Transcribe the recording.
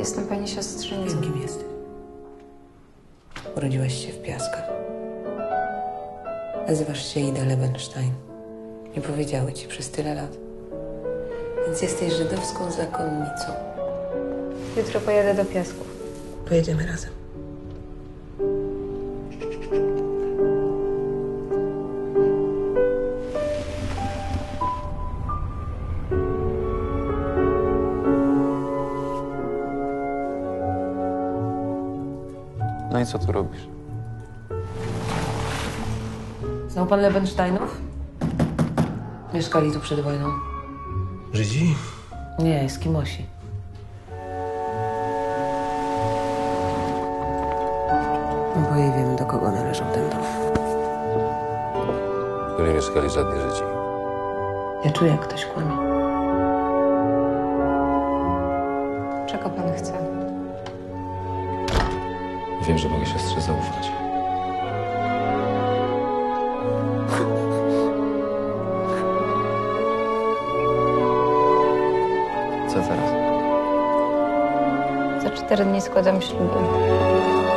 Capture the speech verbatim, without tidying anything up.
Jestem pani siostrzenicą. Wiem, kim jesteś. Urodziłaś się w Piaskach. Nazywasz się Ida Lebenstein. Nie powiedziały ci przez tyle lat. Więc jesteś żydowską zakonnicą. Jutro pojadę do Piasków. Pojedziemy razem. No i co tu robisz? Znał pan Lebensteinów? Mieszkali tu przed wojną. Żydzi? Nie, Eskimosi. Oboje wiemy, do kogo należał ten dom. Tu nie mieszkali żadni Żydzi. Ja czuję, jak ktoś kłamie. Czego pan chce? Wiem, że mogę siostrze zaufać. Co teraz? Za cztery dni składam ślubem.